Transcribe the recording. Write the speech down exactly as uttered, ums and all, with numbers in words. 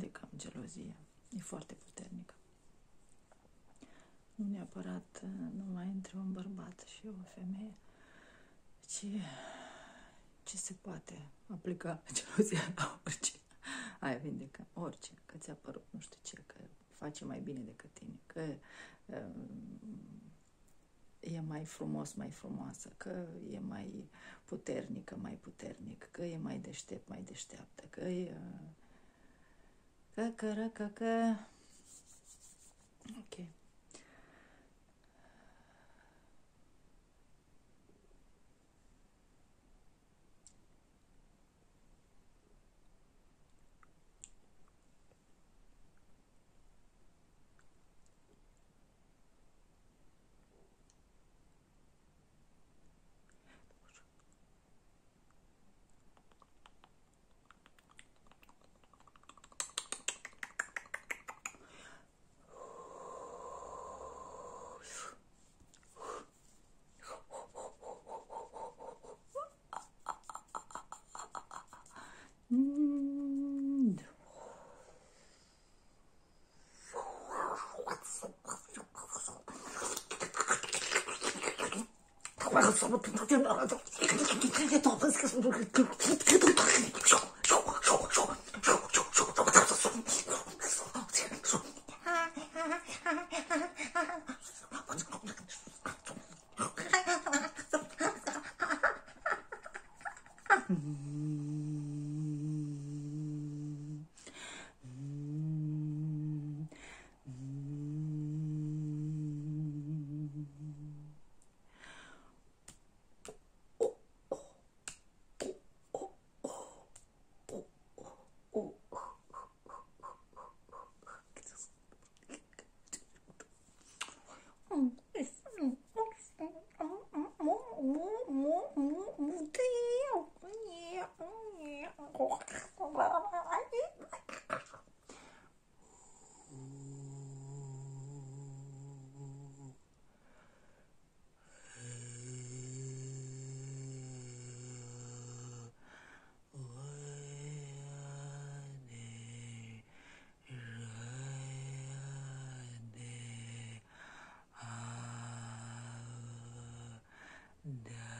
vindecăm gelozia. E foarte puternică. Nu neapărat numai între un bărbat și o femeie, ci ce se poate aplica gelozia la orice. Aia vindecă orice, că ți-a părut nu știu ce, că face mai bine decât tine, că e mai frumos, mai frumoasă, că e mai puternică, mai puternic, că e mai deștept, mai deșteaptă, că e... Că, că, că, că... Ok. Da